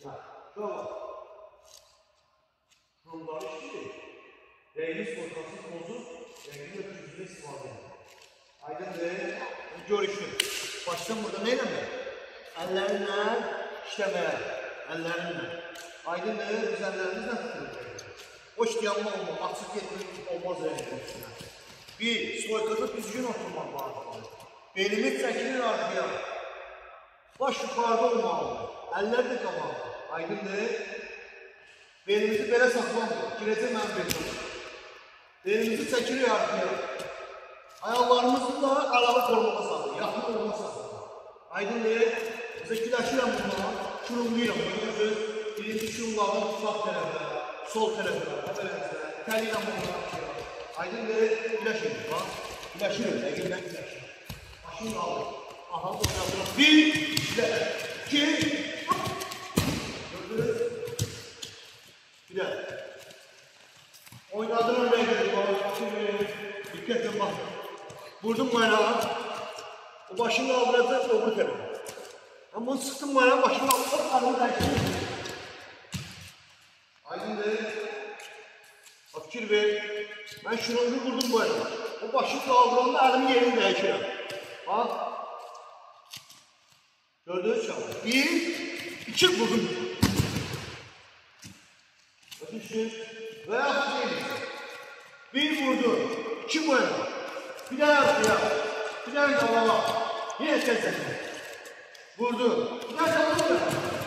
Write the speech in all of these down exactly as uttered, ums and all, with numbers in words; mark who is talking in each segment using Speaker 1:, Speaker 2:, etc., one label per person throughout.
Speaker 1: Tamam. Kurumları işleyecek. Rengli sportasız bozuk, rengli ötücüde istifade edin. Aydın ve görüşün. Baştan burada neyle mi? Ellerinle işlemeye. Ellerinle. Aydın ve biz ellerinizle tutuyoruz. Hoş yanma olma, açık etmek olmaz rengin üstüne. Bir, stoykada düzgün oturmak lazım. Belimiz çekilir arkaya. Baş yukarıda olmalı. Eller de kamalı. Aydın ve belimizi belə saxlamayın. Girəcək mən belim. Belimizi çəkiliyor arkaya. Ayaqlarımızı da aralı korumada saxlayın. Yaxın olma saxlayın. Aydın deyil. Bizə güləşirəm bundan. Şurumluyum. Birinci şurumlardan sağ tərəfə, sol tərəfə. Təliylə bundan arkaya. Aydın deyil. Güləşirim. Güləşirim. Əgirdən güləşirim. Başını qaldır. Aha, oynatırım. Bir, iki, gördünüz. Bir de oynadığım rengini şimdi dikkatle bak. Vurdum bayrağı. O başını aldıracak öbür tarafa. Ama sıktım bayrağı başını aldıracak arını değiştirdim. Aydın değil. Fikir ver. Ben şunu vurdum bayrağı. O başını kaldıranda elimi yerini değiştirdim. Bak. Gördünüz mü? Bir, iki vurdum. Bakın veya değil. Bir vurdu, iki boyun. Bir daha yaptı ya. Bir daha yaptı baba. Yine sesle. Vurdu. Bir daha yaptı.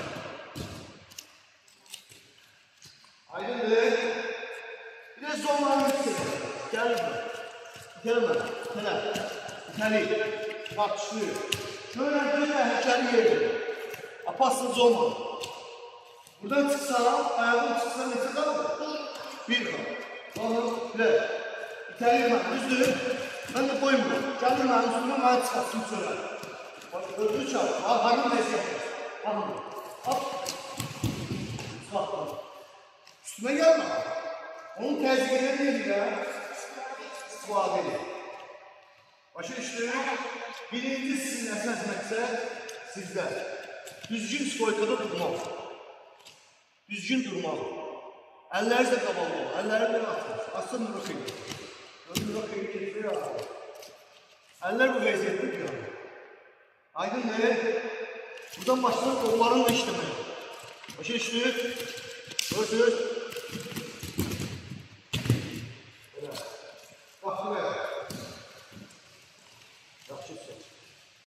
Speaker 1: Aydın değil. Bir de zonlarını istedim. Gel mi? Gel mi? Gel. İtali. Bak şuraya. Şöyle böyle hekeli yerim. Apaslı zonlar. Buradan çıksam, ayağım çıksa ne kaldı? Bir kaldı. Bakın, böyle. İtaliyim ben, düzdür. Ben de koyayım bunu. Canım ben üstüme bana çıkarsın söyle. Bak, öldü çal. Ha, hanım neyse yapıyoruz. Hanım. Hop. Çıkartalım. Üstüme gelme. Onun tezgahları neydi ya? İstifadeli. Başa işte, birinci sizin esas məqsəd sizdə. Düzgün stoykada durmaq. Düzgün durmalı. Əlləriniz də qabalmalı. Əlləri belə atılır. Asıl nura xeyli. Nura xeyli keçir ya. Əllər bu vəziyyətdir bir yana. Aydın ne? Buradan başlayın, onların da işləməyə. Başa işləyir. Gördünüz.